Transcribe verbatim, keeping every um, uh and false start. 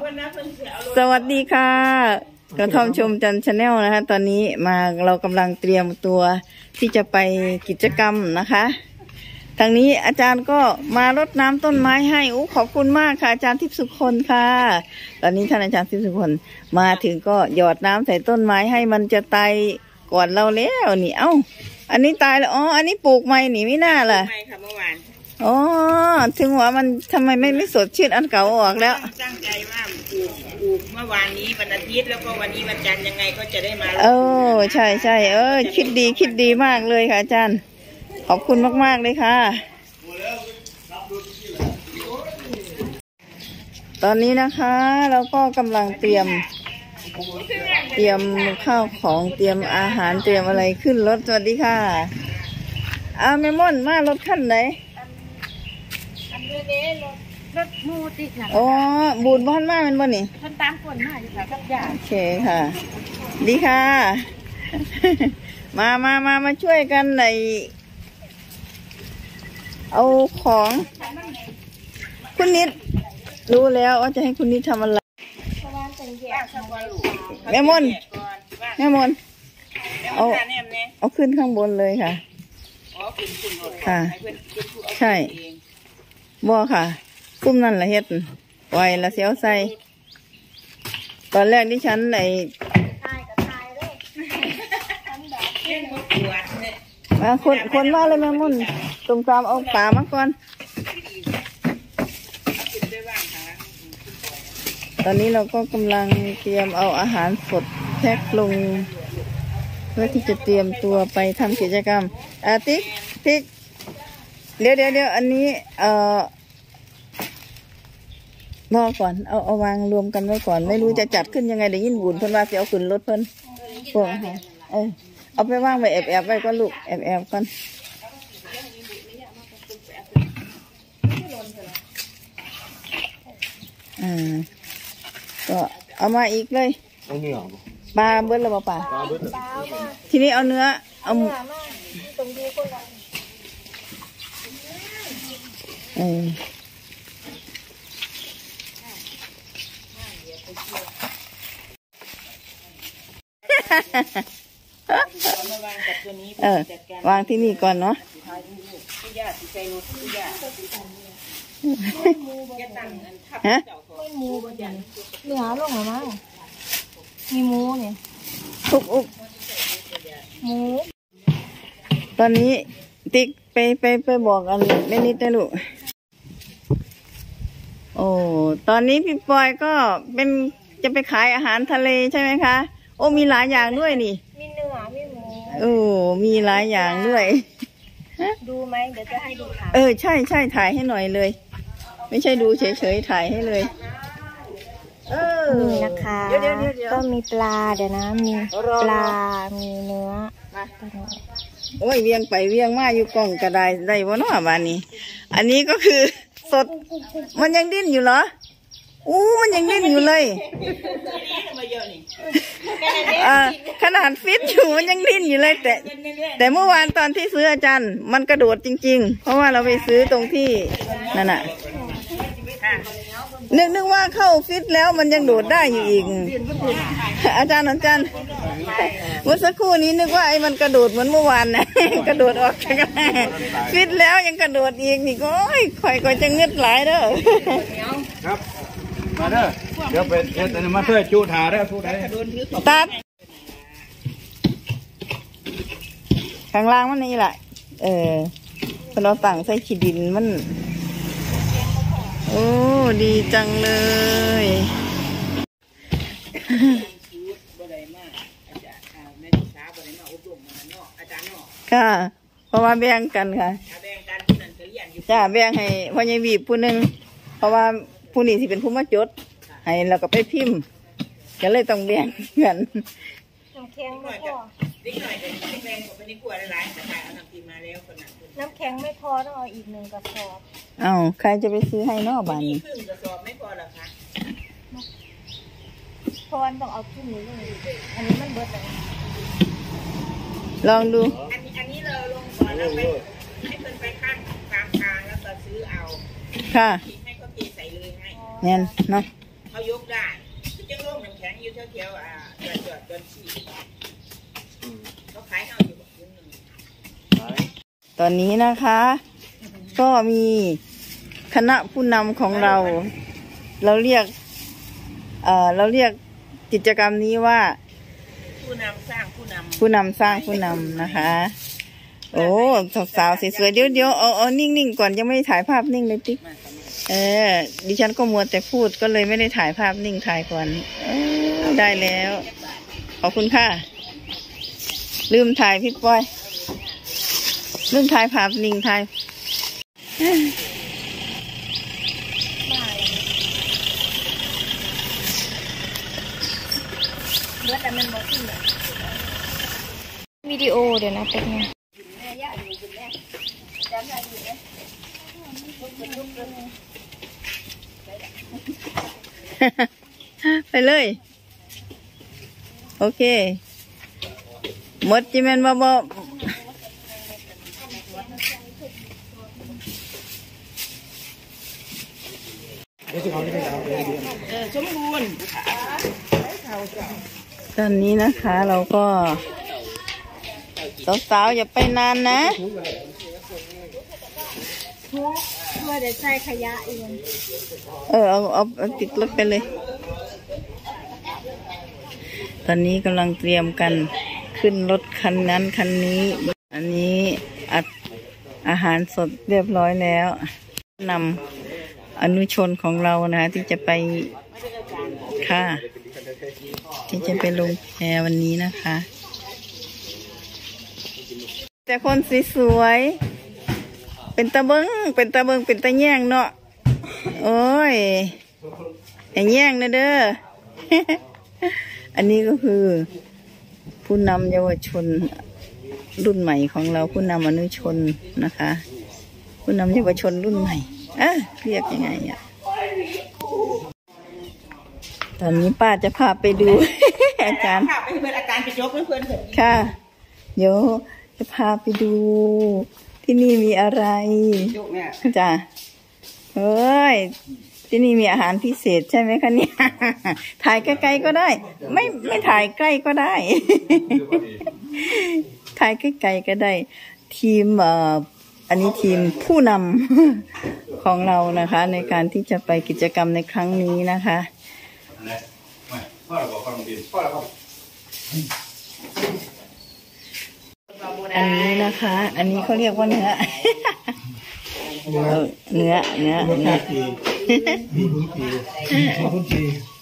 สวัสดีค่ะกระท่อมชมจันชาแนลนะคะตอนนี้มาเรากำลังเตรียมตัวที่จะไปกิจกรรมนะคะทางนี้อาจารย์ก็มารดน้ำต้นไม้ให้อู้ขอบคุณมากค่ะอาจารย์ทิพย์สุคนค่ะตอนนี้ท่านอาจารย์ทิพย์สุคนมาถึงก็หยอดน้ำใส่ต้นไม้ให้มันจะตายก่อนเราแล้วนี่เอ้าอันนี้ตายแล้วอ๋ออันนี้ปลูกใหม่นี่ไม่น่าล่ะไม่ค่ะเมื่อวานอ๋อถึงว่ามันทำไมไม่ไม่สดชื่นอันเก่าออกแล้วตั้งใจว่าปลูกปลูกเมื่อวานนี้วันอาทิตย์แล้วก็วันนี้วันจันทร์ยังไงก็จะได้มาเออใช่ใช่เออคิดดีคิดดีมากเลยค่ะอาจารย์ขอบคุณมากๆเลยค่ะตอนนี้นะคะเราก็กำลังเตรียมเตรียมข้าวของเตรียมอาหารเตรียมอะไรขึ้นรถสวัสดีค่ะอาแม่ม่อนมารถขั้นไหนรถมูติดนะอ๋อบูดบ้านมากมันบ่นี่ท่านตามคนมาอยู่ค่ะกับยาโอเคค่ะดีค่ะมามามามาช่วยกันในเอาของคุณนิดรู้แล้วว่าจะให้คุณนิดทำอะไรแม่มนแม่มนเอาเอาขึ้นข้างบนเลยค่ะค่ะใช่บ่ค่ะซุ้มนั่นละเฮ็ดปล่อยละเสียวใส่ตอนแรกที่ฉันไอ้มาคนคนมาเลยแม่มุ่นตรงตามเอาป่ามาก่อนตอนนี้เราก็กำลังเตรียมเอาอาหารสดแพ็คลงเพื่อที่จะเตรียมตัวไปทำกิจกรรมอาติ๊กติ๊กเดี๋ยวเดี๋ยวเดี๋ยวอันนี้เอ่อรอก่อนเอาเอาวางรวมกันไว้ก่อนไม่รู้จะจัดขึ้นยังไงเดี๋ยวยินบุญเพิ่นว่าจะเอาขึ้นรถเพิ่นพวกเออเอาไปว่างไว้แอบแอบไว้ก่อนลูกแอบแอบก่อนอ่าก็เอามาอีกเลยปลาเบิ้ลหรือเปล่าปลาทีนี้เอาเนื้อเอาเออเออวางที่นี่ก่อนเนาะฮะไม่มูบนยันเนื้อลงหรือมั้งมีมูเนี่ยอุ๊บอุ๊บมูตอนนี้ติ๊กไปไปไปบอกอันไม่นิดนะลูกโอ้ตอนนี้พี่ปอยก็เป็นจะไปขายอาหารทะเลใช่ไหมคะโอ้มีหลายอย่างด้วยนี่มีเนื้อมีหมูโอ้มีหลายอย่างด้วยดูไหมเดี๋ยวจะให้ดูค่ะเออใช่ใช่ถ่ายให้หน่อยเลยไม่ใช่ดูเฉยๆถ่ายให้เลยเออนี่นะคะก็มีปลาเดี๋ยวนะมีปลามีเนื้อโอ้ยเวียงไปเวียงมาอยู่กล่องกระไดได้บ่เนาะบ้านนี้อันนี้ก็คือสดมันยังดิ้นอยู่เหรออู้มันยังดิ้นอยู่เลยขนาดฟิตอยู่มันยังดิ้นอยู่เลยแต่แต่เมื่อวานตอนที่ซื้ออาจารย์มันกระโดดจริงๆเพราะว่าเราไปซื้อตรงที่นั่นน่ะนึกนึกว่าเข้าฟิตแล้วมันยังโดดได้อยู่อีกอาจารย์อาจารย์เมื่อสักครู่นี้นึกว่าไอ้มันกระโดดเหมือนเมื่อวานนะกระโดดออกจากฟิตแล้วยังกระโดดอีกนี่ก็ค่อยก็จะเงืดหลายเด้อครับมาเด้อเดี๋ยวไปเดี๋ยวมาเพื่อจูถาได้ผู้ใดตัดข้างล่างมันนี่แหละเออพอเราตั้งใส่ขีดินมันโอ้ดีจังเลยค่ะเพราะว่าแบ่งกันค่ะจ้าแบ่งให้พ่อใหญ่วีบผู้หนึ่งเพราะว่าผู้นี้สิเป็นผู้มาจดให้เราก็ไปพิมพ์ก็เลยต้องแบ่งกันน้ำแข็งไม่พอน้ำแข็งไม่พอต้องเอาอีกหนึ่งกระสอบอ้าวใครจะไปซื้อให้นอกบ้านนี้ครึ่งกระสอบไม่พอหรอคะพอนต้องเอาขึ้นนี้เลยอันนี้มันเบิดเลยลองดูอันนี้อันนี้เราลงก่อนแล้วไปให้เพิ่นไปข้างกลางทางแล้วก็ซื้อเอาค่ะให้เขาเทใส่เลยให้แน่นเนาะเขเขายกได้จังโล่งน้ำแข็งอยู่แถวๆอ่าจอดจอดจอดสี่เขาขายเอาอยู่ตอนนี้นะคะ ก็มีคณะผู้นำของเรา เราเรียกเอ่อเราเรียกกิจกรรมนี้ว่าผู้นำสร้างผู้นำผู้นำสร้างผู้นำนะคะ โอ้สาวๆสวยๆเดี๋ยวเดี๋ยวเอาเอานิ่งๆก่อนยังไม่ได้ถ่ายภาพนิ่งเลยติ๊กเออดิฉันก็มัวแต่พูดก็เลยไม่ได้ถ่ายภาพนิ่งถ่ายก่อนเออได้แล้วขอบคุณค่ะลืมถ่ายพี่ปอยลืมถ่ายภาพนิ่งถ่ายวิดีโอเดี๋ยวนะเป็นไงไปเลยโอเคหมดจิแมนบ่บ่สมบูรณ์ตอนนี้นะคะเราก็สาวๆอย่าไปนานนะเพื่อจะใช้ขยะเองเออเอาเอาเอาติดรถไปเลย ตอนนี้กำลังเตรียมกันขึ้นรถคันนั้นคันนี้ อันนี้อัดอาหารสดเรียบร้อยแล้วนำอนุชนของเรานะที่จะไปค่ะที่จะไปลงแพวันนี้นะคะ แต่คนสวยๆเป็นตะเบิงเป็นตะเบิงเป็นตะแย่งเนาะโอ้ยอย่าแย่งนะเด้อ อันนี้ก็คือผู้นำเยาวชนรุ่นใหม่ของเราผู้นำอนุชนนะคะ ผู้นำเยาวชนรุ่นใหม่เอ๊ะเรียกยังไงอ่ะตอนนี้ป้าจะพาไปดู อาจารย์ภาพเป็นอาการไปยกเพื่อนๆเถอะค่ะเดี๋ยวจะพาไปดูที่นี่มีอะไรจ้ะเฮ้ยที่นี่มีอาหารพิเศษใช่ไหมคะเนี่ย ถ่ายใกล้ๆก็ได้ไม่ไม่ถ่ายใกล้ก็ได้ ถ่ายใกล้ๆก็ได้ทีมเอ่ออันนี้ทีมผู้นำ ของเรานะคะ ในการที่จะไปกิจกรรมในครั้งนี้นะคะอันนี้นะคะ อันนี้เขาเรียกว่าเนื้อ เนื้อเนื้อเนื้อมีพื้นปีมีพื้นปี